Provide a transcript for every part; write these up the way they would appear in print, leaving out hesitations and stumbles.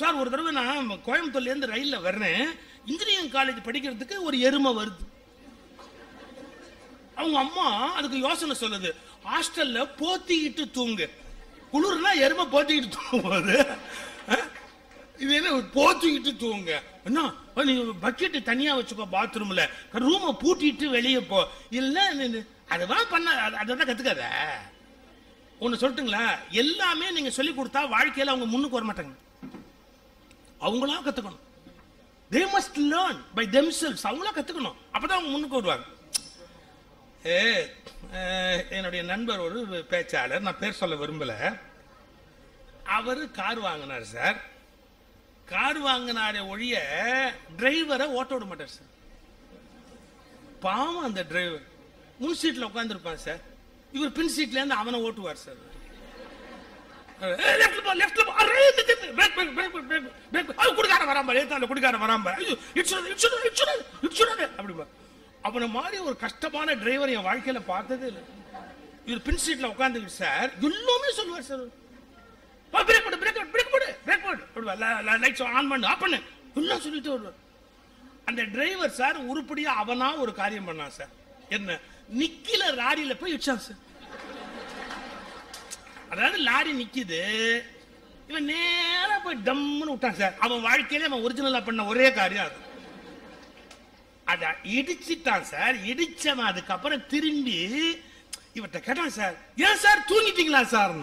Sir ஒரு தடவை நான் கோயம்புத்தூர்லேருந்து ரயிலில் வர்றேன், இன்ஜினியரிங் காலேஜ் படிக்கிறதுக்கு ஒரு எருமை வருது. அவங்க அம்மா அதுக்கு யோசனை சொல்லுது, ஹாஸ்டல்ல போத்திக்கிட்டு தூங்கு, குளிர்னா எருமை போத்திக்கிட்டு தூங்கும்போது இது என்ன போத்திக்கிட்டு தூங்க, என்ன நீ பக்கெட்டு தனியா வச்சுக்கோ பாத்ரூம்ல, ரூமை பூட்டிட்டு வெளியே போ, இல்ல அதுதான் பண்ண, அதான் கத்துக்காத. ஒன்னு சொல்லட்டுங்களா, எல்லாமே நீங்க சொல்லி கொடுத்தா வாழ்க்கையில அவங்க முன்னுக்கு வர மாட்டாங்க, அவங்களா கத்துக்கணும். they must learn by themselves, அவங்களா கத்துக்கணும், அப்பதான் அவங்க முன்னுக்கு வருவாங்க. என்னுடைய நண்பர் ஒரு பேச்சாளர், நான் பேர் சொல்ல விரும்பல, அவரு கார் வாங்கினார் சார். கார் வாங்கினாரே ஒழிய டிரைவரை ஓட்ட விட மாட்டார் சார். பாவம் அந்த டிரைவர் முன் சீட்ல உட்கார்ந்து இருப்பான் சார், இவர் பின் சீட்ல இருந்து அவனை ஓட்டுவார் சார். அவனை மாதிரி ஒரு கஷ்டமான டிரைவர் என் வாழ்க்கையில பார்த்ததே இல்லை. இவர் பின் சீட்ல உட்கார்ந்து சார் எல்லாமே சொல்லுவார் சார். சொல்லிட்டு வருவார். அந்த டிரைவர் சார் உருப்படியா அவனா ஒரு காரியம் பண்ணான் சார். என்ன, நிக்கல லாரியில போய் இடிச்சான் சார். அதாவது லாரி நிக்குது, இவன் நேரா போய் டம்னு விட்டான் சார். அவன் வாழ்க்கையில அவன் ஒரிஜினலா பண்ண ஒரே காரியம் அது. அத இடிச்சிட்டான் சார். இடிச்சவன் அதுக்கப்புறம் திரும்பி இவர்கிட்ட கேட்டான் சார், ஏன் சார் தூங்கிட்டீங்களா சார்?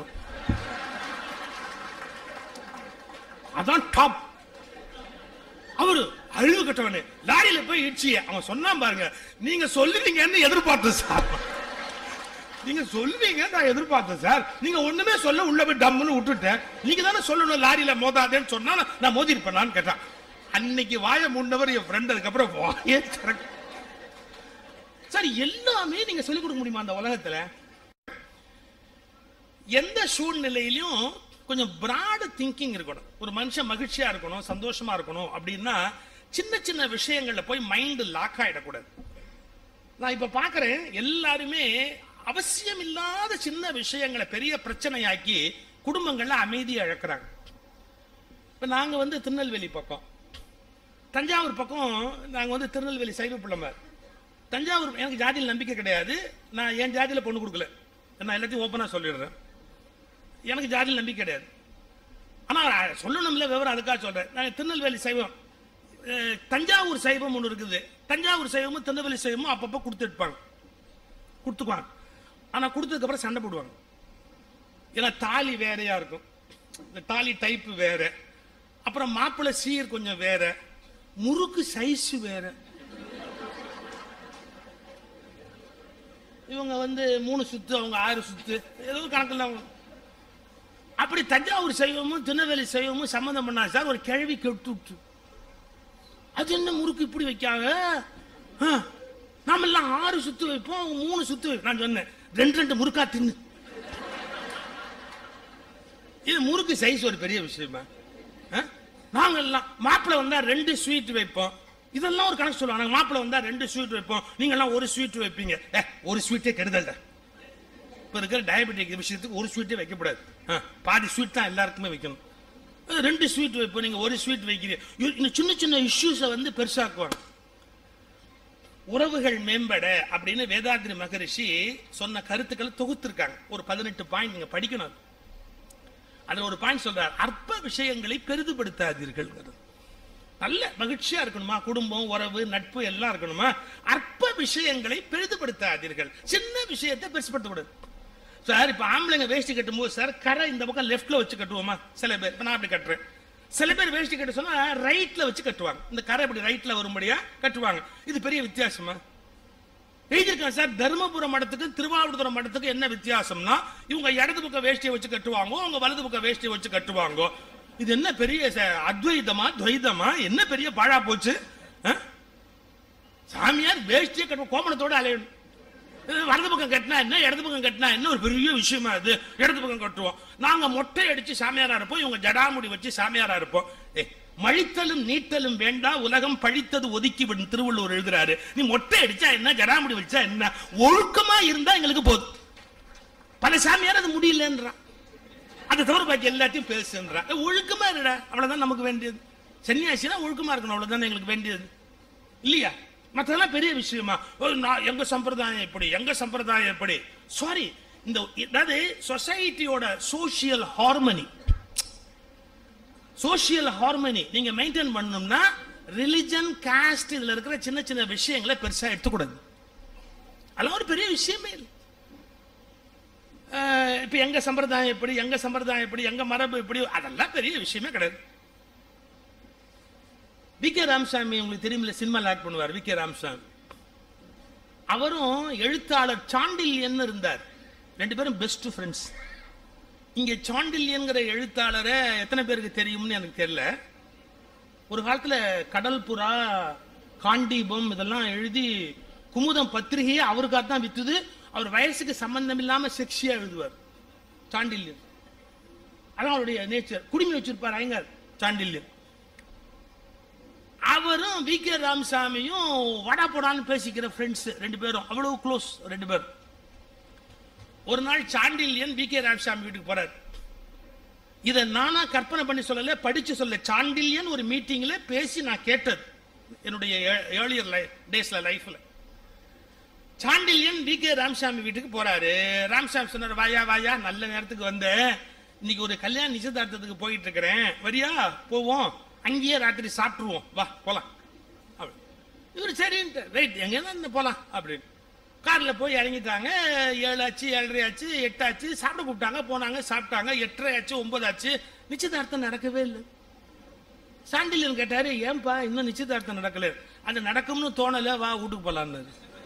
அதான் டாப். அவரு அழிவு கட்டவனே, லாரியில போய் இடிச்சிய அவன் சொன்னான் பாருங்க, நீங்க சொல்லுவீங்கன்னு எதிர்பார்த்தேன் சார், நீங்க சொல்லுவீங்க நான் எதிர்பார்த்தேன் சார், நீங்க ஒண்ணுமே சொல்ல உள்ள போய் டம்னு விட்டுட்டேன், நீங்க தானே சொல்லணும் லாரியில மோதாதேன்னு சொன்னா நான் மோதி இருப்பேனான்னு கேட்டான். அன்னைக்கு வாய முன்னவர் என் ஃப்ரெண்ட், அதுக்கப்புறம் வாயே சார். எல்லாமே நீங்க சொல்லிக் கொடுக்க முடியுமா அந்த உலகத்துல? எந்த சூழ்நிலையிலும் கொஞ்சம் பிராட் திங்கிங் இருக்கணும். ஒரு மனுஷன் மகிழ்ச்சியா இருக்கணும், சந்தோஷமா இருக்கணும் அப்படின்னா சின்ன சின்ன விஷயங்கள்ல போய் மைண்ட் லாக் ஆயிடக்கூடாது. நான் இப்ப பாக்குறேன் எல்லாருமே அவசியம் இல்லாத சின்ன விஷயங்களை பெரிய பிரச்சனையாக்கி குடும்பங்கள்ல அமைதியை இழக்கிறாங்க. இப்ப நாங்க திருநெல்வேலி பக்கம், தஞ்சாவூர் பக்கம், நாங்க திருநெல்வேலி சைவ பிள்ளைமார். தஞ்சாவூர் எனக்கு ஜாதியில் நம்பிக்கை கிடையாது, நான் என் ஜாதியில பொண்ணு கொடுக்கல, நான் எல்லாத்தையும் ஓப்பனா சொல்லிடுறேன். எனக்கு ஜாதியில் நம்பிக்கை கிடையாது, ஆனா சொல்லணும்ல விவரம், அதுக்காக சொல்றேன். நான் திருநெல்வேலி சைவம், தஞ்சாவூர் சைவம் ஒன்று இருக்குது. தஞ்சாவூர் சைவமும் திருநெல்வேலி சைவமும் அப்பப்போ கொடுத்துக்குவாங்க. ஆனா கொடுத்ததுக்கு அப்புறம் சண்டை போடுவாங்க. ஏன்னா தாலி வேறையா இருக்கும், இந்த தாலி டைப் வேற, அப்புறம் மாப்பிள்ளை சீர் கொஞ்சம் வேற, முறுக்கு சைஸ் வேற. இவங்க 3 சுத்து, அவங்க 6 சுத்து, ஏதோ கணக்கில். அப்படி தஞ்சாவூர் சைவமும் திருநெல்வேலி சைவமும் சம்மந்தம் பண்ணா சார். ஒரு கிழவி கெட்டு விட்டு, அது என்ன முறுக்கு இப்படி வைக்காங்க, நாம எல்லாம் 6 சுத்து வைப்போம், 3 சுத்து வைப்போம். நான் சொன்னேன் 2 முறுக்கா தின்னு. இது முறுக்கு சைஸ் ஒரு பெரிய விஷயமா? நாங்க எல்லாம் மாப்பிள்ள வந்தா 2 ஸ்வீட் வைப்போம், இதெல்லாம் ஒரு கணக்கு சொல்லுவாங்க. மாப்பிள்ள வந்தா 2 ஸ்வீட் வைப்போம், நீங்க எல்லாம் 1 ஸ்வீட் வைப்பீங்க. ஒரு ஸ்வீட்டே கெடுதல். இப்ப இருக்கிற டயபெட்டிக் விஷயத்துக்கு 1 ஸ்வீட்டே வைக்கக்கூடாது, பாதி ஸ்வீட் தான் எல்லாருக்குமே வைக்கணும். 2 ஸ்வீட் வைப்போம், நீங்க 1 ஸ்வீட் வைக்கிறீங்க. சின்ன சின்ன இஷ்யூஸை பெருசாக்குவாங்க. உறவுகள் மேம்பட அப்படின்னு வேதாத்ரி மகரிஷி சொன்ன கருத்துக்களை தொகுத்திருக்காங்க. ஒரு 18 பாயிண்ட் நீங்க படிக்கணும். அதுல ஒரு பாயிண்ட் சொல்றார், அற்ப விஷயங்களை பெரிதுபடுத்தாதீர்கள். நல்ல மகிழ்ச்சியா இருக்கணுமா, குடும்பம், உறவு, நட்பு எல்லாம் இருக்கணுமா, அற்ப விஷயங்களை பெரிதுபடுத்தாதீர்கள். சின்ன விஷயத்தை பெருசுபடுத்தக்கூடாது சார். இப்ப ஆம்பளைங்க வேஷ்டி கட்டும் போது சார் கரை இந்த பக்கம் லெப்ட்ல வச்சு கட்டுவோமா சில பேர். இப்ப நான் அப்படி கட்டுறேன். சில பேர் வேஷ்டி கட்ட சொன்னா ரைட்ல வச்சு கட்டுவாங்க, இந்த கரை இப்படி ரைட்ல வரும்படியா கட்டுவாங்க. இது பெரிய வித்தியாசமா? எழுதியிருக்காங்க சார். தர்மபுரம் மடத்துக்கு திருவாவூர் மடத்துக்கு என்ன வித்தியாசம்னா, இவங்க இடது பக்கம் வேஷ்டியை வச்சு கட்டுவாங்க, அவங்க வலது பக்கம் வேஷ்டியை வச்சு கட்டுவாங்க. இது என்ன பெரிய அத்வைதமா துவைதமா? என்ன பெரிய பாழா போச்சு? சாமியார் வேஷ்டியை கட்டுவோம், கோமணத்தோட அலையணும். வலது பக்கம் கட்டினா என்ன, இடது பக்கம் கட்டினா என்ன, ஒரு பெரிய விஷயமா இது? இடது பக்கம் கட்டுவோம். நாங்க மொட்டை அடிச்சு சாமியாரா இருப்போம், இவங்க ஜடாமுடி வச்சு சாமியாரா இருப்போம். மழித்தலும் நீட்டலும் வேண்டாம், உலகம் பழித்தது ஒதுக்கி விடும் திருவள்ளுவர் எழுதுறாரு. நீ மொட்டை அடிச்சா என்ன, ஜடாமுடி வச்சா என்ன, ஒழுக்கமா இருந்தா எங்களுக்கு போதும். பல சாமியார் அது முடியலன்றான். அதை தவிர பாக்கி எல்லாத்தையும் பேசுன்ற. ஒழுக்கமா இருடா, அவ்வளவுதான் நமக்கு வேண்டியது. சன்னியாசினா ஒழுக்கமா இருக்கணும், அவ்வளவுதான் எங்களுக்கு வேண்டியது இல்லையா? மற்றதெல்லாம் பெரிய விஷயமா? எங்க சம்பிரதாயம் எப்படி, எங்க சம்பிரதாயம் எப்படி? சாரி, இந்த அதாவது சொசைட்டியோட சோசியல் ஹார்மனி, சோசியல் ஹார்மனி நீங்க மெயின்டைன் பண்ணணும்னா ரிலிஜன், காஸ்ட் இதுல இருக்கிற சின்ன சின்ன விஷயங்களை பெருசா எடுத்துக்கூடாது. அதெல்லாம் ஒரு பெரிய விஷயமே இல்லை. இப்ப எங்க சம்பிரதாயம் எப்படி, எங்க சம்பிரதாயம் எப்படி, எங்க மரபு எப்படி, அதெல்லாம் பெரிய விஷயமே கிடையாது. வி.கே. ராமசாமி உங்களுக்கு தெரியுமில்ல, சினிமாவில் ஆக்ட் பண்ணுவார் வி.கே. ராமசாமி. அவரும் எழுத்தாளர் சாண்டில்யன் இருந்தார். ரெண்டு பேரும் பெஸ்ட் ஃப்ரெண்ட்ஸ். இங்க சாண்டில்யன்கிற எழுத்தாளரை எத்தனை பேருக்கு தெரியும்னு எனக்கு தெரியல. ஒரு காலத்துல கடல் புறா, காண்டீபம் இதெல்லாம் எழுதி குமுதம் பத்திரிகையே அவருக்காக தான் வித்துது. அவர் வயசுக்கு சம்பந்தம் இல்லாம செக்ஸியா எழுதுவார் சாண்டில்யன். அதான் அவருடைய நேச்சர். குடிமை வச்சிருப்பார் ஐயங்கார் சாண்டில்யன். அவரும் வி.கே. ராமசாமியும் வடா போடான்னு பேசிக்கிற ஃப்ரெண்ட்ஸ் ரெண்டு பேரும், அவ்வளவு க்ளோஸ் ரெண்டு பேரும். ஒரு நாள் சாண்டில்யன் வி.கே. ராமசாமி வீட்டுக்கு போறார். இதை நானா கற்பனை பண்ணி சொல்லல, படிச்சு சொல்ல. சாண்டில்யன் ஒரு மீட்டிங்ல பேசி நான் கேட்டது என்னுடைய ஏர்லியர் டேஸ்ல லைஃப்ல. சாண்டில்யன் வி.கே. ராமசாமி வீட்டுக்கு போறாரு. ராமசாமி சொன்னார், வாயா வாயா, நல்ல நேரத்துக்கு வந்த, இன்னைக்கு ஒரு கல்யாண நிச்சயதார்த்தத்துக்கு போயிட்டு இருக்கிறேன், வரியா போவோம், அங்கேயே ராத்திரி சாப்பிட்டுருவோம், வா போலாம். இவரு சரின்ட்டு ரைட், எங்க போலாம் அப்படின்னு கார்ல போய் இறங்கிட்டாங்க. 7 ஆச்சு, 7:30 ஆச்சு, 8 ஆச்சு, சாப்பிட கூப்பிட்டாங்க, போனாங்க, சாப்பிட்டாங்க. 8:30 ஆச்சு, 9 ஆச்சு, நிச்சயதார்த்தம் நடக்கவே இல்லை. சாண்டில்யன் கேட்டாரு, ஏன்பா இன்னும் நிச்சயதார்த்தம் நடக்கல? அது நடக்கும்னு தோணல, வா வீட்டுக்கு போலான்னு.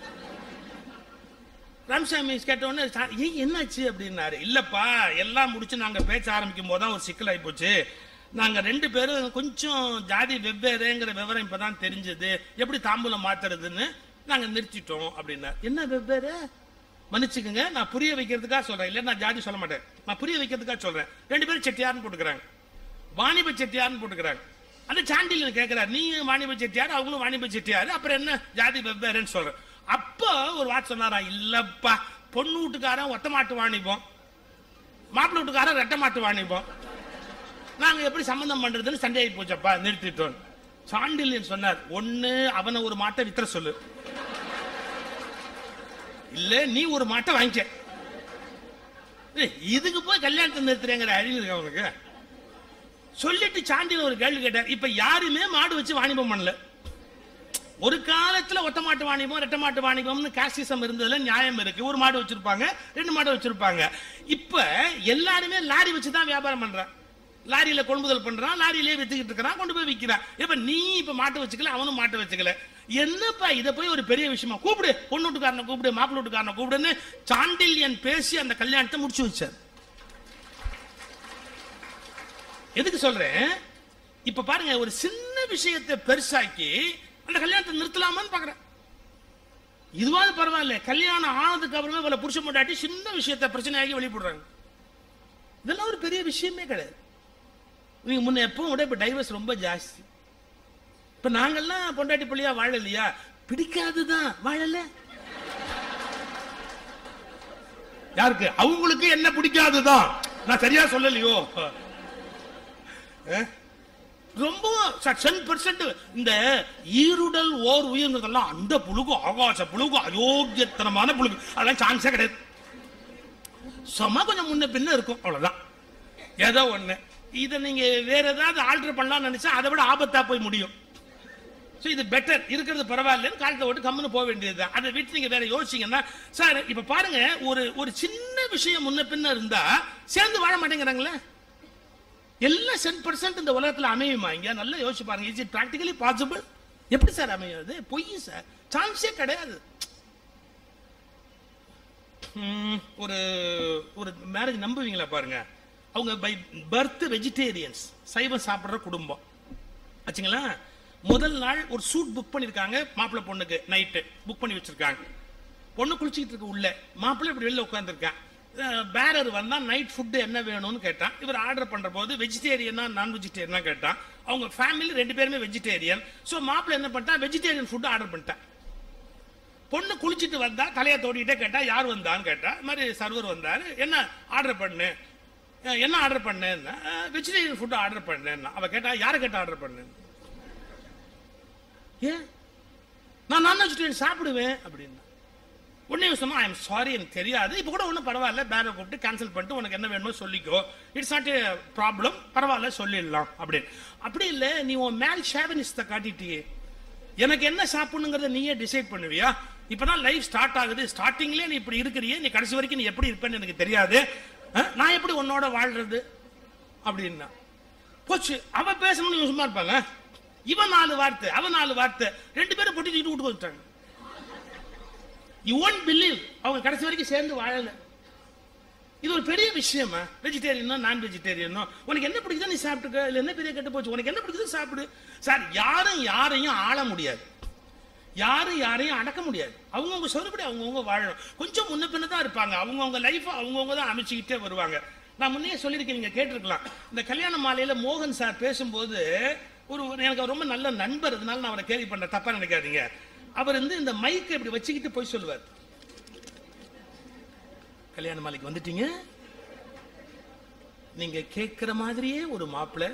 ராமசாமி கேட்ட உடனே என்னாச்சு அப்படின்னாரு. இல்லப்பா, எல்லாம் முடிச்சு நாங்க பேச ஆரம்பிக்கும் போதுதான் ஒரு சிக்கல் ஆகி போச்சு. நாங்க ரெண்டு பேரும் கொஞ்சம் ஜாதி வெவ்வேறுங்கிற விவரம் இப்பதான் தெரிஞ்சது, எப்படி தாம்பூலம் மாத்துறதுன்னு நாங்க நிறுத்திட்டோம் அப்படின்னா. என்ன வெவ்வேறு? மன்னிச்சுக்கோங்க, நான் புரிய வைக்கிறதுக்காக சொல்றேன், இல்ல நான் ஜாதி சொல்ல மாட்டேன், நான் புரிய வைக்கிறதுக்காக சொல்றேன். ரெண்டு பேரும் செட்டியார்னு போட்டுக்கிறாங்க, வாணிப செட்டியார்னு போட்டுக்கிறாங்க. அந்த சாண்டில்யன் கேட்கிறார், நீ வாணிப செட்டியார், அவங்களும் வாணிப செட்டியார், அப்புறம் என்ன ஜாதி வெவ்வேறுன்னு சொல்றேன். அப்ப ஒரு வார்த்தை சொன்னாரா, இல்லப்பா, பொண்ணு வீட்டுக்காரன் ஒத்த மாட்டு வாணிபம், மாப்பிள்ளை வீட்டுக்காரன் ரெட்டை மாட்டு வாணிபம், நாங்க எப்படி சம்பந்தம் பண்றதுன்னு சண்டை ஆகி போச்சப்பா, நிறுத்திட்டோம். சாண்டில்யன் சொன்னார், ஒண்ணு அவனை ஒரு மாட்டை வித்திர சொல்லு, இல்ல நீ ஒரு மாட்டை வாங்கிக்க. இதுக்கு போய் கல்யாணத்தை நிறுத்துறேங்கிற அறிவு இருக்கு அவனுக்கு. சொல்லிட்டு சாண்டில்யன் ஒரு கேள்வி கேட்டார், இப்ப யாருமே மாடு வச்சு வாணிபம் பண்ணல. ஒரு காலத்துல ஒத்த மாட்டு வாணிபம், ரெட்ட மாட்டு வாணிபம்னு காஸ்டிசம் இருந்ததுல நியாயம் இருக்கு. ஒரு மாடு வச்சிருப்பாங்க, 2 மாடு வச்சிருப்பாங்க. இப்ப எல்லாருமே லாரி வச்சுதான் வியாபாரம் பண்றான், லாரியில கொள்முதல் பண்றான், லாரியிலே வித்துக்கிட்டு இருக்கிறான், கொண்டு போய் விற்கிறான். இப்ப நீ இப்ப மாட்டு வச்சுக்கல, அவனும் மாட்டு வச்சுக்கல, என்னப்பா இதை போய் ஒரு பெரிய விஷயமா? கூப்பிடு, பொண்ணு வீட்டுக்காரனை கூப்பிடு, மாப்பிள்ளை வீட்டுக்காரனை கூப்பிடுன்னு சாண்டில்யன் பேசி அந்த கல்யாணத்தை முடிச்சு வச்சார். எதுக்கு சொல்றேன்? இப்ப பாருங்க, ஒரு சின்ன விஷயத்தை பெருசாக்கி அந்த கல்யாணத்தை நிறுத்தலாமான்னு பாக்குறேன். இதுவாது பரவாயில்ல, கல்யாணம் ஆனதுக்கு அப்புறமே பல புருஷ பொண்டாட்டி சின்ன விஷயத்தை பிரச்சனையாகி வெளிப்படுறாங்க. இதெல்லாம் ஒரு பெரிய விஷயமே கிடையாது. நீங்க முன்ன எப்பவும் விட இப்ப டைவர்ஸ் ரொம்ப ஜாஸ்தி. இப்ப நாங்கெல்லாம் பொண்டாட்டி பிள்ளையா வாழலையா? பிடிக்காதுதான், வாழல. யாருக்கு? அவங்களுக்கு என்ன பிடிக்காதுதான். நான் சரியா சொல்லலையோ? ரொம்ப 10% இந்த ஈருடல் ஓர் உயிர்ன்றதெல்லாம் அந்த புழுகு, ஆகாச புழுகு, அயோக்கியத்தனமான புழுகு, அதெல்லாம் சான்ஸே கிடையாது. சும்மா கொஞ்சம் முன்ன பின்ன இருக்கும், அவ்வளவுதான். ஏதோ ஒண்ணு இதை நீங்க வேற ஏதாவது ஆல்டர் பண்ணலாம்னு நினைச்சா அதை விட ஆபத்தா போய் முடியும். இது பெட்டர், இருக்கிறது பரவாயில்லன்னு காலத்தை விட்டு கம்முன்னு போக வேண்டியதுதான். அதை விட்டு நீங்க வேற யோசிச்சீங்கன்னா, சார் இப்ப பாருங்க, ஒரு சின்ன விஷயம் முன்ன பின்ன இருந்தா சேர்ந்து வாழ மாட்டேங்கிறாங்களே. எல்லாம் 10% இந்த உலகத்துல அமையுமா? இங்க நல்லா யோசிச்சு பாருங்க. Is it practically possible? எப்படி சார் அமையாது? பொய் சார், சான்ஸே கிடையாது. ஒரு ஒரு மேரேஜ் நம்புவீங்களா பாருங்க, அவங்க பை பர்த் வெஜிடேரியன்ஸ், சைவம் சாப்பிடுற குடும்பம் ஆச்சுங்களா. முதல் நாள் ஒரு சூட் புக் பண்ணிருக்காங்க மாப்பிள்ளை பொண்ணுக்கு, நைட்டு புக் பண்ணி வச்சிருக்காங்க. பொண்ணு குளிச்சுக்கிட்டு இருக்கு உள்ள, மாப்பிள்ளை இப்படி வெளில உட்காந்துருக்கான். பேரர் வந்தா நைட் ஃபுட்டு என்ன வேணும்னு கேட்டான். இவர் ஆர்டர் பண்ற போது வெஜிடேரியனா நான் வெஜிடேரியனா கேட்டான். அவங்க ஃபேமிலி 2 பேருமே வெஜிடேரியன். ஸோ மாப்பிள்ளை என்ன பண்ணிட்டான், வெஜிடேரியன் ஃபுட்டு ஆர்டர் பண்ணிட்டான். பொண்ணு குளிச்சுட்டு வந்தா தலையை தோடிக்கிட்டே கேட்டா, யார் வந்தான்னு கேட்டா, இது மாதிரி சர்வர் வந்தாரு, என்ன ஆர்டர் பண்ணு, என்ன ஆர்டர் பண்ணேன்னா வெஜிடேரியன் ஃபுட் ஆர்டர் பண்ணேன்னா. அவ கேட்டா யாரை கேட்ட ஆர்டர் பண்ணேன்? ஏன் நான் நான் வெஜிடேரியன் சாப்பிடுவேன் அப்படின்னா. உடனே சொன்னா ஐ எம் சாரி எனக்கு தெரியாது, இப்போ கூட ஒன்றும் பரவாயில்ல, பேரை கூப்பிட்டு கேன்சல் பண்ணிட்டு உனக்கு என்ன வேணுமோ சொல்லிக்கோ, இட்ஸ் நாட் ஏ ப்ராப்ளம், பரவாயில்ல சொல்லிடலாம் அப்படின்னு. அப்படி இல்லை, நீ உன் மேல் ஷேவனிஸ்தை காட்டிட்டியே, எனக்கு என்ன சாப்பிடணுங்கிறத நீயே டிசைட் பண்ணுவியா? இப்பதான் லைஃப் ஸ்டார்ட் ஆகுது, ஸ்டார்டிங்லேயே நீ இப்படி இருக்கிறியே, நீ கடைசி வரைக்கும் நீ எப்படி இருப்பேன்னு எனக்கு தெரியாது, நான் எப்படி உன்னோட வாழ்றது அப்படின்னா போச்சு. அவ பேசணும்னு இவன் சும்மா இருப்பாங்க, இவன் 4 வார்த்தை அவன் 4 வார்த்தை, 2 பேரும் பொட்டி தூக்கிட்டு விட்டு வந்துட்டாங்க. You won't believe, அவங்க கடைசி வரைக்கும் சேர்ந்து வாழல. இது ஒரு பெரிய விஷயமா? வெஜிடேரியனோ நான் வெஜிடேரியனோ, உனக்கு என்ன பிடிக்குதோ நீ சாப்பிட்டுக்க, இல்லை என்ன பெரிய கெட்டு போச்சு, உனக்கு என்ன பிடிக்குதோ சாப்பிடு. சார், யாரும் யாரையும் ஆள முடியாது, யாரும் யாரையும் அடக்க முடியாது. அவங்கவுங்க சொல்றபடி அவங்கவுங்க வாழணும். கொஞ்சம் முன்ன பின்ன தான் இருப்பாங்க, அவங்கவுங்க லைஃப் அவங்கவுங்க தான் அமைச்சுக்கிட்டே வருவாங்க. நான் முன்னே சொல்லியிருக்கேன், நீங்க கேட்டிருக்கலாம். இந்த கல்யாண மாலையில மோகன் சார் பேசும்போது எனக்கு ரொம்ப நல்ல நண்பர், அதனால நான் அவரை கேள்வி பண்ண, தப்பா நினைக்காதீங்க. அவர் இந்த மைக்கை இப்படி வச்சுக்கிட்டு போய் சொல்லுவார், கல்யாண மாலைக்கு வந்துட்டீங்க, நீங்க கேட்கிற மாதிரியே ஒரு மாப்பிள்ளை,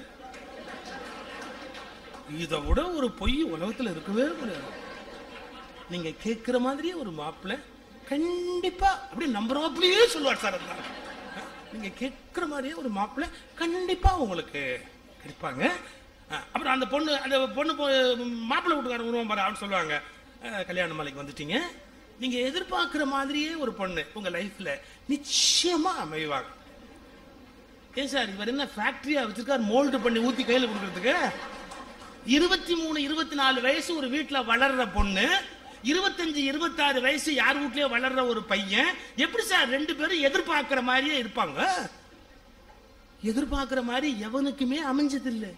இதை விட ஒரு பொய் உலகத்தில் இருக்கவே முடியாது, நீங்க கேட்கிற மாதிரியே ஒரு மாப்பிள்ளை கண்டிப்பா அப்படி நம்புறாப்லயே சொல்லுவார் சார். நீங்க கேட்கிற மாதிரியே ஒரு மாப்பிள்ளை கண்டிப்பா உங்களுக்கு கிடைப்பாங்க. அப்புறம் அந்த பொண்ணு மாப்பிள்ளை வீட்டுக்காரன் உருவம் பாரு அப்படின்னு சொல்லுவாங்க, கல்யாண மாலைக்கு வந்துட்டீங்க, நீங்க எதிர்பார்க்கிற மாதிரியே ஒரு பொண்ணு உங்க லைஃப்ல நிச்சயமா அமைவாங்க. ஏன் சார் இவர் என்ன ஃபேக்டரியா வச்சிருக்காரு மோல்டு பண்ணி ஊத்தி கையில கொடுக்கறதுக்கு? 23 24 வயசு ஒரு வீட்டுல வளர்ற பொண்ணு, 25 26 வயசு யார் வீட்லயே வளர்ற ஒரு பையன், எப்படி சார் 2 பேரும் எதிர்பார்க்கிற மாதிரியே இருப்பாங்க? எதிர்பார்க்கிற மாதிரி எவனுக்குமே அமைஞ்சது இல்லை,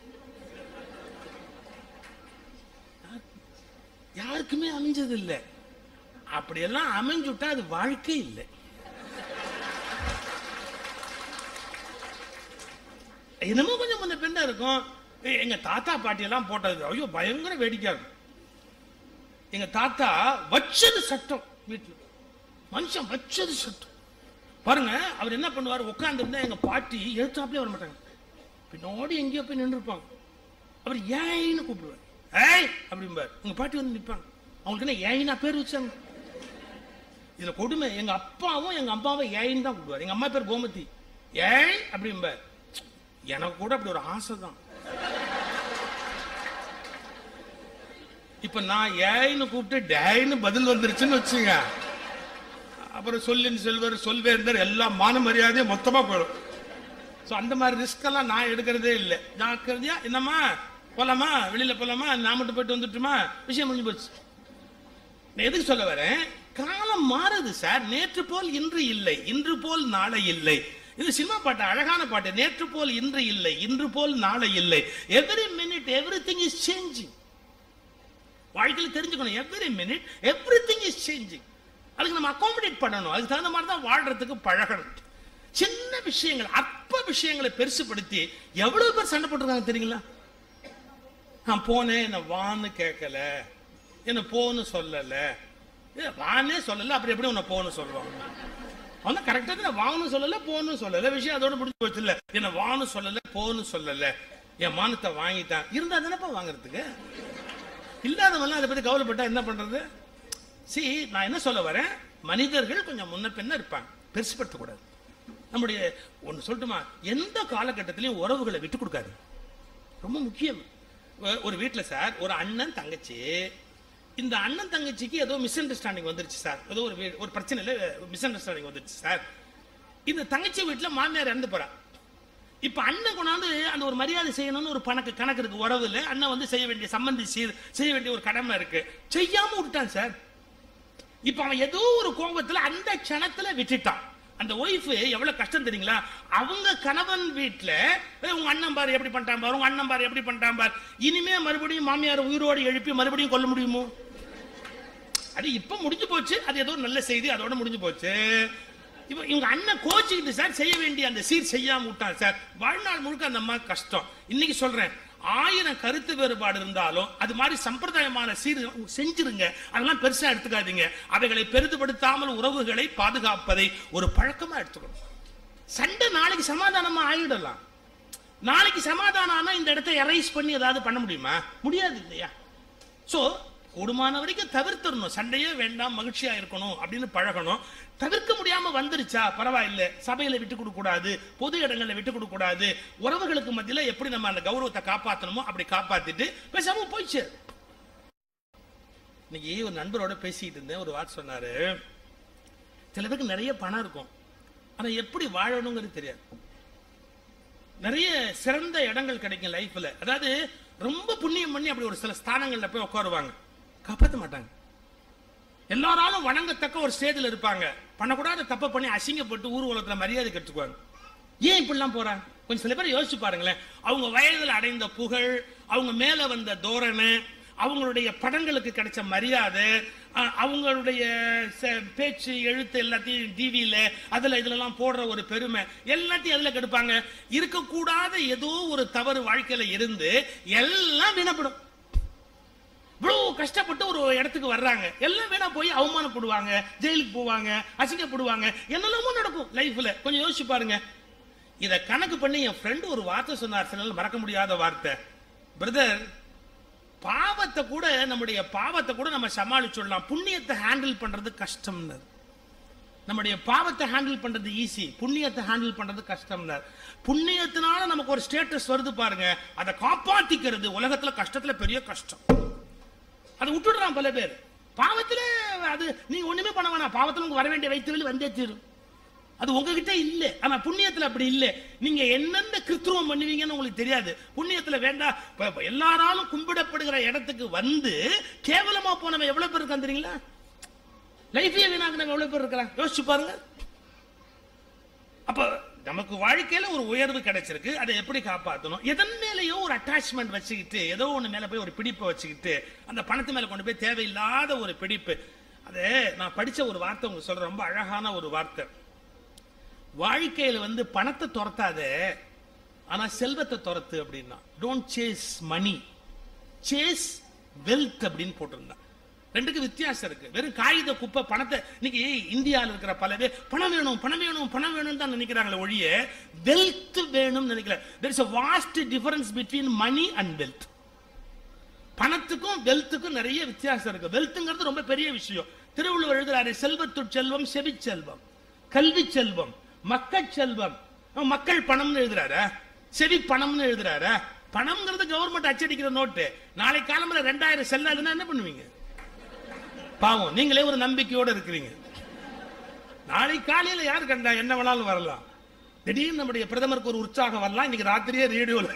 யாருக்குமே அமைஞ்சது இல்லை. அப்படியெல்லாம் அமைஞ்சுட்டா அது வாழ்க்கை இல்லை. என்னமோ கொஞ்சம் முன்ன பின்ன இருக்கும். எங்க தாத்தா பாட்டி எல்லாம் போட்டது ஐயோ பயங்கர வேடிக்கையா இருக்கும். எங்க தாத்தா வச்சது சட்டம், வீட்டுல மனுஷன் வச்சது சட்டம் பாருங்க. அவர் என்ன பண்ணுவார், உட்கார்ந்து இருந்தா எங்க பாட்டி எழுத்தாப்லயே வர மாட்டாங்க, பின்னாடி எங்கேயோ போய் நின்று இருப்பாங்க. அவர் ஏன்னு கூப்பிடுவார், ஏய் அப்படிம்பார். உங்க பாட்டி வந்து நிற்பாங்க, அவங்களுக்கு என்ன ஏயினா பேர் வச்சாங்க. இதுல கொடுமை, எங்க அப்பாவும் எங்க அம்மாவும் ஏயின்னு தான் கூப்பிடுவார். எங்க அம்மா பேர் கோமதி, ஏய் அப்படிம்பார். எனக்கு கூட அப்படி ஒரு ஆசை தான். இப்ப நான் ஏன்னு கூப்பிட்டு டேன்னு பதில் வந்துருச்சுன்னு வச்சுங்க, அப்புறம் சொல்லின்னு செல்வர் சொல்வேந்தர் எல்லாம் மான மரியாதையே மொத்தமா போயிடும். அந்த மாதிரி ரிஸ்க் எல்லாம் நான் எடுக்கிறதே இல்லை. ஜாக்கிரதையா என்னம்மா போலாமா, வெளியில போலாமா, நான் மட்டும் போயிட்டு வந்துட்டுமா, விஷயம் முடிஞ்சு போச்சு. நான் எதுக்கு சொல்ல வரேன், காலம் மாறுது சார். நேற்று போல் இன்று இல்லை, இன்று போல் நாளை இல்லை. இது சினிமா பாட்டு, அழகான பாட்டு. நேற்று போல் இன்று இல்லை, இன்று போல் நாளை இல்லை. Every minute everything is changing. வாழ்க்கையில் தெரிஞ்சுக்கணும், every minute everything is changing. அதுக்கு நம்ம அகாமடேட் பண்ணணும், அதுக்கு தகுந்த மாதிரி தான் வாழ்றதுக்கு பழகணும். சின்ன விஷயங்கள், அற்ப விஷயங்களை பெருசுபடுத்தி எவ்வளவு பேர் சண்டை போட்டுருக்காங்க தெரியுங்களா? நான் போனேன், என்ன வான்னு கேட்கல, என்ன போன்னு சொல்லல, வானே சொல்லல, அப்படி எப்படி உன்னை போன்னு சொல்லுவாங்க? அவன் கரெக்டா தான் வான்னு சொல்லல போன்னு சொல்லல, விஷயம் அதோட முடிஞ்சு போச்சு. இல்ல என்ன வான்னு சொல்லல போன்னு சொல்லல, என் மானத்தை வாங்கிட்டான். இருந்தா தானப்பா வாங்குறதுக்கு, இல்லாதவெல்லாம் அதை பத்தி கவலைப்பட்டா என்ன பண்றது? நான் என்ன சொல்ல வரேன், மனிதர்கள் கொஞ்சம் முன்ன பின்ன இருப்பாங்க, பெருசுப்படுத்தக்கூடாது. நம்முடைய ஒன்று சொல்லட்டுமா, எந்த காலகட்டத்திலையும் உறவுகளை விட்டு கொடுக்காது, ரொம்ப முக்கியம். ஒரு வீட்டில் சார் ஒரு அண்ணன் தங்கச்சி, இந்த அண்ணன் தங்கச்சிக்கு ஏதோ மிஸ் அண்டர்ஸ்டாண்டிங் வந்துருச்சு சார், ஏதோ ஒரு பிரச்சனையில் மிஸ் அண்டர்ஸ்டாண்டிங் வந்துருச்சு சார். இந்த தங்கச்சி வீட்டில் மாமியார் இறந்து போறா. இப்ப அண்ணன் கொண்டாந்து அந்த ஒரு மரியாதை செய்யணும்னு ஒரு கணக்கு இருக்கு உறவுல. அண்ணன் செய்ய வேண்டிய சம்பந்தி செய்ய வேண்டிய ஒரு கடமை இருக்கு, செய்யாம விட்டுட்டான் சார். இப்ப அவன் ஏதோ ஒரு கோபத்துல அந்த க்ஷணத்துல விட்டுட்டான். அந்த ஒய்ஃப் எவ்வளவு கஷ்டம் தெரியுங்களா? அவங்க கணவன் வீட்டுல உங்க அண்ணன் பாரு எப்படி பண்ணிட்டான் பாரு, உங்க அண்ணன் பாரு எப்படி பண்ணிட்டான் பாரு. இனிமே மறுபடியும் மாமியார் உயிரோடு எழுப்பி மறுபடியும் கொல்ல முடியுமோ? அது இப்ப முடிஞ்சு போச்சு, அது ஏதோ நல்ல செய்தி, அதோட முடிஞ்சு போச்சு. இப்ப இவங்க அண்ணன் கோச்சிக்கிட்டு சார் செய்ய வேண்டிய அந்த சீர் செய்யாம விட்டான் சார். வாழ்நாள் முழுக்க அந்த அம்மா கஷ்டம். இன்னைக்கு சொல்றேன், 1000 கருத்து வேறுபாடு இருந்தாலும் அது மாதிரி சம்பிரதாயமான சீர் செஞ்சிருங்க, அதெல்லாம் பெருசா எடுத்துக்காதீங்க. அவைகளை பெரிதுபடுத்தாமல் உறவுகளை பாதுகாப்பதை ஒரு பழக்கமா எடுத்துக்கணும். சண்டை நாளைக்கு சமாதானமா ஆயிடலாம். நாளைக்கு சமாதானம் ஆனா இந்த இடத்தை எரைஸ் பண்ணி ஏதாவது பண்ண முடியுமா? முடியாது இல்லையா? சோ கூடுமான வரைக்கும் தவிர்த்துடணும். சண்டையே வேண்டாம், மகிழ்ச்சியா இருக்கணும் அப்படின்னு பழகணும். தவிர்க்க முடியாம வந்துருச்சா பரவாயில்ல, சபையில விட்டு கொடுக்க கூடாது, பொது இடங்கள்ல விட்டு கொடுக்க கூடாது, உறவுகளுக்கு மத்தியில எப்படி நம்ம அந்த கௌரவத்தை காப்பாற்றணுமோ அப்படி காப்பாத்திட்டு பேசாம போயிடுச்சு. இன்னைக்கு ஒரு நண்பரோட பேசிட்டு இருந்தேன். ஒரு வார்த்தை சொன்னாரு, சில பேருக்கு நிறைய பணம் இருக்கும், ஆனா எப்படி வாழணுங்கிறது தெரியாது. நிறைய சிறந்த இடங்கள் கிடைக்கும் லைஃப்ல, அதாவது ரொம்ப புண்ணியம் பண்ணி அப்படி ஒரு சில ஸ்தானங்கள்ல போய் உட்காருவாங்க, காப்பாற்ற மாட்டாங்க. எல்லாராலும் வணங்கத்தக்க ஒரு ஸ்டேஜில் இருப்பாங்க, பண்ணக்கூடாத தப்ப பண்ணி அசிங்கப்பட்டு ஊர் உலகத்துல மரியாதை கெடுத்துக்குவாங்க. ஏன் இப்படிலாம் போறாங்க? கொஞ்சம் சில பேர் யோசிச்சு பாருங்களேன். அவங்க வயதில் அடைந்த புகழ், அவங்க மேல வந்த தோரணை, அவங்களுடைய படங்களுக்கு கிடைச்ச மரியாதை, அவங்களுடைய பேச்சு எழுத்து எல்லாத்தையும் டிவியில அதுல இதுல போடுற ஒரு பெருமை எல்லாத்தையும் அதுல கெடுப்பாங்க. இருக்கக்கூடாத ஏதோ ஒரு தவறு வாழ்க்கையில இருந்து எல்லாம் வீணப்படும். இவ்வளவு கஷ்டப்பட்டு ஒரு இடத்துக்கு வர்றாங்க, எல்லாம் வேணா போய் அவமானப்படுவாங்க, ஜெயிலுக்கு போவாங்க, அசிங்கப்படுவாங்க, என்னெல்லாமோ நடக்கும் லைஃப்ல. கொஞ்சம் யோசிச்சு பாருங்க. இத கணக்கு பண்ணி என் ஃப்ரெண்டு ஒரு வார்த்தை சொன்னார், சில மறக்க முடியாத வார்த்தை. பிரதர், பாவத்தை கூட, நம்முடைய பாவத்தை கூட நம்ம சமாளிச்சுடலாம், புண்ணியத்தை ஹேண்டில் பண்றது கஷ்டம். நம்முடைய பாவத்தை ஹேண்டில் பண்றது ஈஸி, புண்ணியத்தை ஹேண்டில் பண்றது கஷ்டம். புண்ணியத்தினால நமக்கு ஒரு ஸ்டேட்டஸ் வருது பாருங்க, அதை காப்பாத்திக்கிறது உலகத்துல கஷ்டத்துல பெரிய கஷ்டம். அதை விட்டுடுறான் பல பேர். பாவத்துல அது நீங்க ஒண்ணுமே பண்ண வேணாம், பாவத்துல உங்களுக்கு வர வேண்டிய வைத்து வந்தே தீரும், அது உங்ககிட்ட இல்ல. ஆனா புண்ணியத்துல அப்படி இல்ல. நீங்க என்னென்ன கிருத்துவம் பண்ணுவீங்கன்னு உங்களுக்கு தெரியாது. புண்ணியத்துல வேண்டாம், எல்லாராலும் கும்பிடப்படுகிற இடத்துக்கு வந்து கேவலமா போனவன் எவ்வளவு பேர் இருக்கான் தெரியுங்களா? லைஃபே வீணாக்குனவன் எவ்வளவு பேர் இருக்கிறான், யோசிச்சு பாருங்க. அப்ப நமக்கு வாழ்க்கையில ஒரு உயர்வு கிடைச்சிருக்கு, அதை எப்படி காப்பாற்றணும்? எதன் மேலேயோ ஒரு அட்டாச்மெண்ட் வச்சுக்கிட்டு, ஏதோ ஒண்ணு மேல போய் ஒரு பிடிப்பை வச்சுக்கிட்டு, அந்த பணத்து மேல கொண்டு போய் தேவையில்லாத ஒரு பிடிப்பு. அது நான் படிச்ச ஒரு வார்த்தை உங்களுக்கு சொல்றேன், ரொம்ப அழகான ஒரு வார்த்தை. வாழ்க்கையில வந்து பணத்தை துரத்தாத, ஆனா செல்வத்தை துரத்து அப்படின்னா. Don't chase money, chase wealth அப்படின்னு போட்டிருந்தான். ரெண்டுக்கு வித்தியாசம் இருக்கு. வெறும் காகித குப்பை பணத்தை, இன்னைக்கு இந்தியாவில் இருக்கிற பல பேர் பணம் வேணும் பணம் வேணும் பணம் வேணும் தான் நினைக்கிறாங்களே ஒழிய வெல்த் வேணும் நினைக்கல. there is a vast difference between money and wealth. பணத்துக்கும் வெல்த்துக்கும் நிறைய வித்தியாசம் இருக்கு. வெல்த்ங்கிறது ரொம்ப பெரிய விஷயம். திருவள்ளுவர் எழுதுறாரு, செல்வத்துட் செல்வம் செவி செல்வம், கல்வி செல்வம், மக்கள் செல்வம். மக்கள் பணம்னு எழுதுறாரு, செவி பணம்னு எழுதுறாரு. பணம்ங்கிறது கவர்மெண்ட் அச்சடிக்கிற நோட்டு. நாளை காலம்புல 2000 செல்லாதுன்னா என்ன பண்ணுவீங்க? பாவம், நீங்களே ஒரு நம்பிக்கையோடு இருக்கிறீங்க. நாளை காலையில் யாரு கண்டா என்ன வேணாலும் வரலாம். திடீர்னு நம்முடைய பிரதமருக்கு ஒரு உற்சாகம் வரலாம், இன்னைக்கு ராத்திரியே ரேடியோல